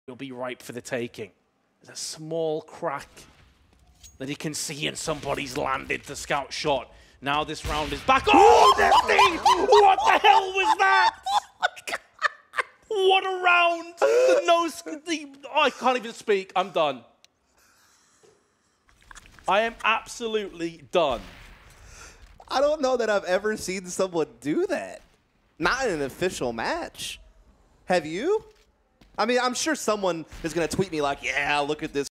will be ripe for the taking. There's a small crack that he can see, and somebody's landed the scout shot. Now this round is back. Oh, Nifty! What the hell was that? What a round! I can't even speak. I'm done. I am absolutely done. I don't know that I've ever seen someone do that. Not in an official match. Have you? I mean, I'm sure someone is going to tweet me like, yeah, look at this